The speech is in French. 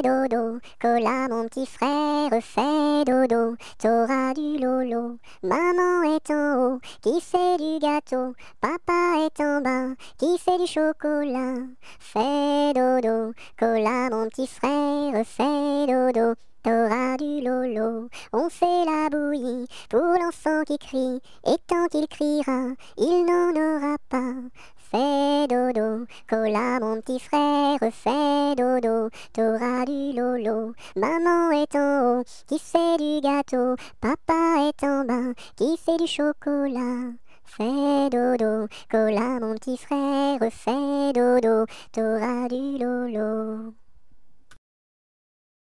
fais dodo. Cola, mon petit frère, fais dodo. T'auras du lolo. Maman est en haut, qui fait du gâteau. Papa est en bas, qui fait du chocolat. Fais dodo. Cola, mon petit frère, fais dodo. T'auras du lolo. On fait la bouillie pour l'enfant qui crie, et tant qu'il criera, il n'en aura pas. Fais dodo, cola mon petit frère, fais dodo, t'auras du lolo. Maman est en haut, qui fait du gâteau, papa est en bas, qui fait du chocolat. Fais dodo, cola mon petit frère, fais dodo, t'auras du lolo.